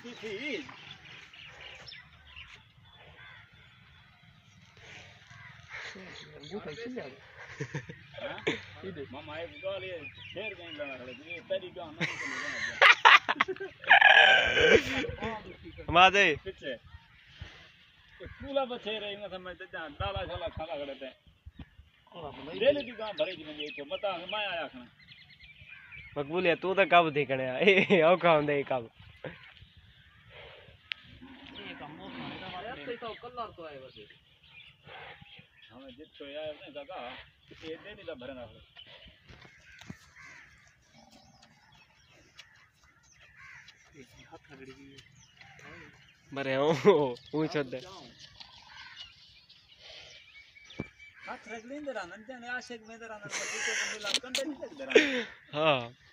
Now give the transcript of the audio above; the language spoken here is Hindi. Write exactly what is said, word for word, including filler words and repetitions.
की थी मामा एक गाली शेर गई लगा रहे ये तेरी गान नहीं चलेगा मादे पीछे पूला बचे रही मैं समझ जा डाला शाला खाला करते हैं डेली की गान भरे जी में ये तो मता मैं आया खाना मकबूल है तू तो कब देखने आ ए औ खांदे कब ये काम मोस माने का बात तो कलर तो है वैसे हमें जित तो यार ने काका ये डेली का भरना है हाथ खगड़ी की मरे हो पूछ दे हाथ रगलेंदर आनंद ने आशिक में दर आनंद को मिला कंटेंट दर हां